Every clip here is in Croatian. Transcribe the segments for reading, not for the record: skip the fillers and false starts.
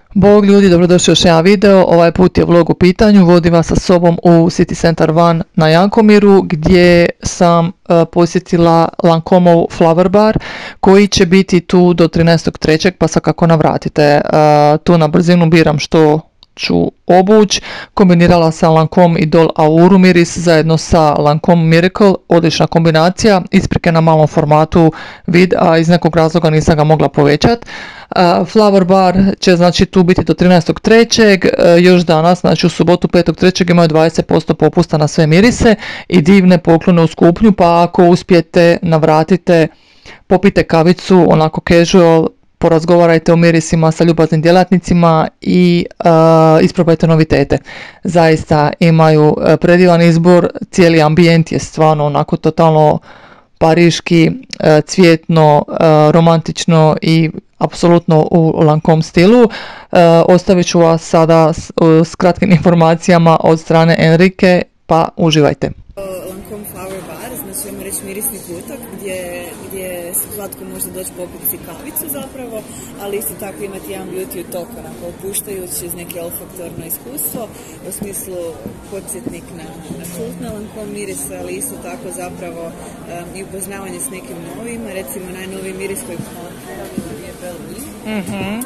Bog ljudi, dobrodošli u još jedan video. Ovaj put je vlog u pitanju. Vodim vas sa sobom u City Center One na Jankomiru gdje sam posjetila Lancomeov Flower Bar koji će biti tu do 13.3. pa svakako navratite. Tu na brzinu biram što ću obuć. Kombinirala sam Lancome Idol Auru miris zajedno sa Lancome Miracle. Odlična kombinacija. Isprike na malom formatu vid, a iz nekog razloga nisam ga mogla povećati. Flower Bar će znači tu biti do 13.3. Još danas, znači u subotu 5.3. imaju 20% popusta na sve mirise i divne poklone u skupnju, pa ako uspijete navratite, popite kavicu onako casual, porazgovarajte o mirisima sa ljubaznim djelatnicima i isprobajte novitete. Zaista imaju predivan izbor, cijeli ambijent je stvarno onako totalno pariški, cvjetno, romantično i apsolutno u Lancome stilu. Ostavit ću vas sada s kratkim informacijama od strane Enrique, pa uživajte. Lancome Flower Bar, znači imamo reći mirisni kutak gdje svatko može doći popiti si kavicu zapravo, ali isto tako imati jedan beauty talk, onako opuštajući iz neke olfaktorno iskustvo, u smislu podsjetnik na kultne Lancome mirise, ali isto tako zapravo i upoznavanje s nekim novim, recimo najnoviji miris koji smo otvorili je Belle.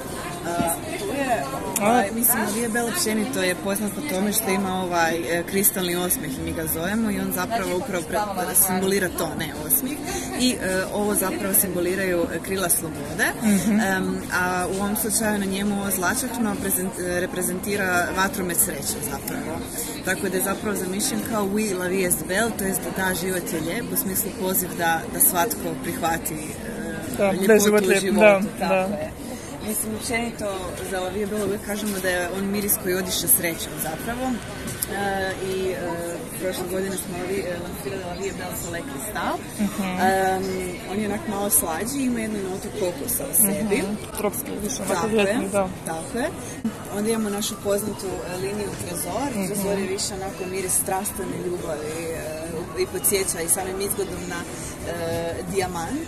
Mislim, Lavie Belle općenito je poznat po tome što ima ovaj kristalni osmijeh, mi ga zovemo, i on zapravo upravo simbolira to, ne osmijeh, i ovo zapravo simboliraju krila slobode, a u ovom slučaju na njemu ovo zlačakno reprezentira vatromet sreće zapravo. Tako da je zapravo zamišljen kao We Lavie Belle, to jest da život je lijep, u smislu poziv da svatko prihvati ljepotu u životu. Mislim, općenito za Lavie Belle uvijek kažemo da je on miris koji odiše srećom zapravo. I prošle godine smo lansirali Lavie Belle Soleil Cristal. On je onak malo slađi, ima jednu notu kokosa u sebi. Tropski više, tako je. Onda imamo našu poznatu liniju Trezor. Trezor je više onako miris strastvene ljubavi i podsjeća i samim izgledom na dijamant.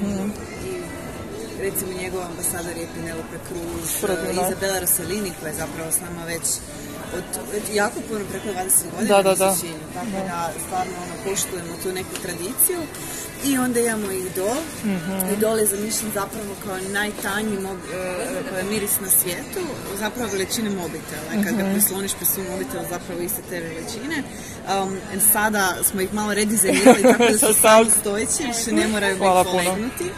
Recimo njegov ambasador je Penelope Cruz, Isabella Rossellini koja je zapravo s nama već od jako puno, preko 20 godina, tako da stvarno poštujemo tu neku tradiciju. I onda imamo Idol. Idol je zamišljen zapravo kao najtanji miris na svijetu, zapravo veličine mobitela. Kad ga prisloniš pri svom mobitelu, zapravo iste te veličine. Sada smo ih malo redizajnirali tako da su sami stojeći, više ne moraju biti polegnuti.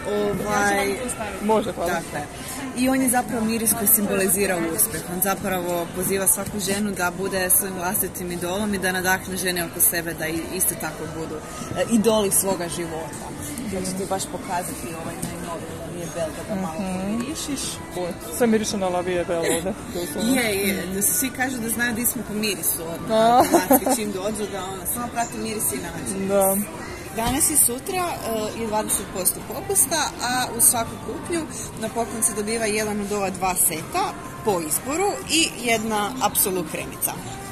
Može, hvala. I on je zapravo miris koji simbolizira uspjeh. On zapravo poziva svaku ženu da bude svojim vlastitim idolom i da nadahne žene oko sebe da isto tako budu idoli svoga života. Da ću ti baš pokazati ovaj najnoviji Lavie Belle da ga malo pomirišiš. Sve miriše na Lavie Belle ovdje. Da svi kažu da znaju da smo po mirisu. Automatski čim dođu da samo prati miris i nađe. Danas i sutra je 20% popusta, a uz svaku kupnju na poklon se dobiva jedan od ova dva seta po izboru i jedna Absolut kremica.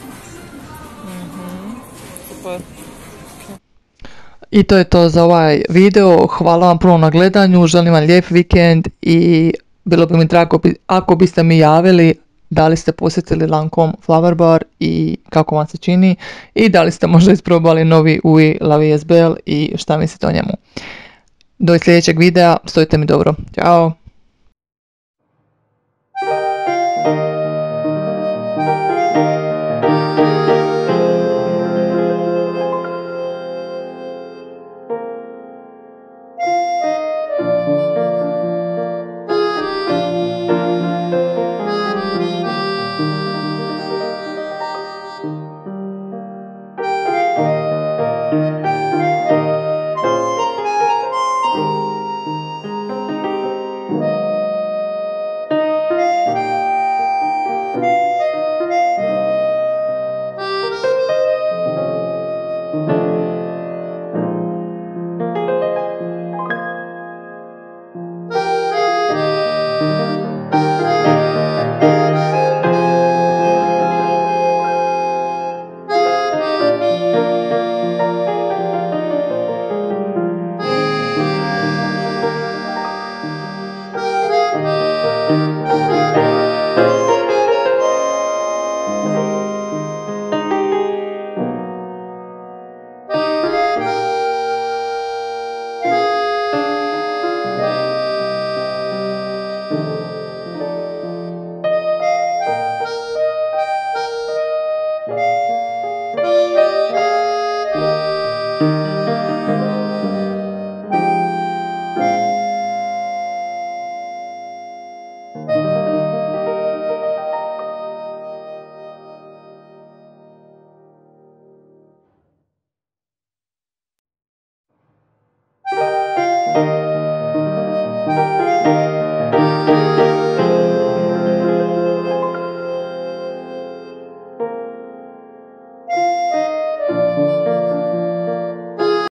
Super. I to je to za ovaj video. Hvala vam puno na gledanju, želim vam lijep vikend i bilo bi mi drago ako biste mi javili da li ste posjetili Lancome Flower Bar i kako vam se čini i da li ste možda isprobali novi We Lavie Belle i šta mislite o njemu. Do sljedećeg videa, stojite mi dobro. Ćao!